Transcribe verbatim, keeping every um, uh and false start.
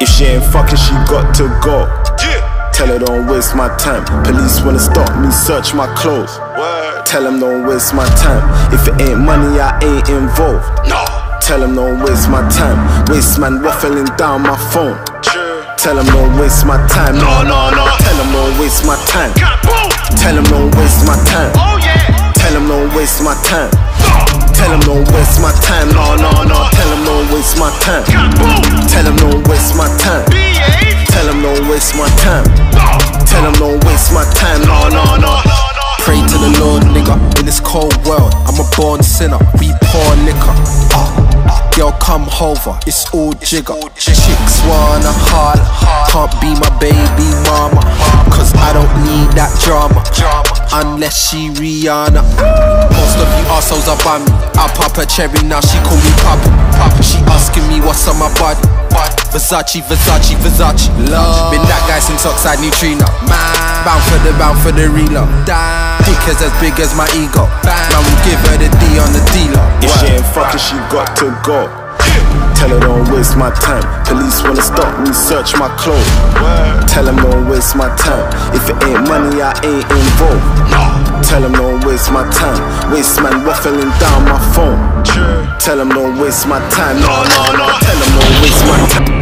If she ain't fucking, she got to go. Tell her don't waste my time. Police wanna stop me, search my clothes. Tell them don't waste my time. If it ain't money, I ain't involved. Tell them don't waste my time. Waste man waffling down my phone. Tell them don't waste my time. No, no, no. Tell them don't waste my time. Tell them don't waste my time. Tell them don't waste my time. Tell them don't waste my time. No, no, no. Tell them don't waste my time. Tell them don't waste my time. Tell them don't waste my time. Tell them don't waste my time. No, no, no. Pray to the Lord, nigga. In this cold world, I'm a born sinner. We pour liquor. Uh, girl, come over. It's all jigger. Chicks wanna holler. Can't be my baby mama, cause I don't need that drama. Unless she Rihanna. Most of you assholes are by me. I pop a cherry, now she call me Papa. She asking me what's on my body. Versace, Versace, Versace. Love. Been that guy since Oxide Neutrino. Bound for the, bound for the reload. Dick is as big as my ego. Man, we give her the D on the dealer. If she ain't fucking, she got to go. Tell her don't waste my time. Police wanna stop me, search my clothes. Tell them don't waste my time. If it ain't money, I ain't involved. Tell them don't waste my time. Waste man waffling down my phone. Tell them don't waste my time. No, no, no. Tell them don't waste my time.